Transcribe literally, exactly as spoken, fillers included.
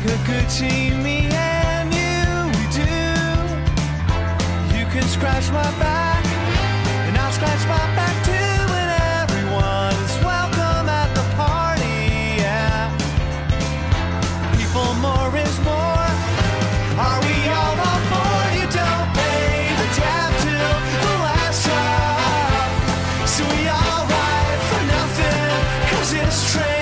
a good team, me and you, we do. You can scratch my back, and I'll scratch my back too. And everyone's welcome at the party, yeah. People, more is more. Are we all on board? You don't pay the tab till the last drop. So we all ride for nothing, 'cause it's true.